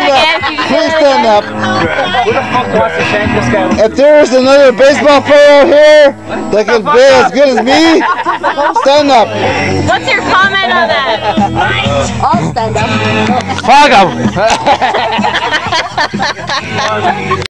Please stand up. Who the fuck wants to shank this guy? If there is another baseball player out here that can play as good as me, stand up. What's your comment on that? I'll stand up. Fuck him.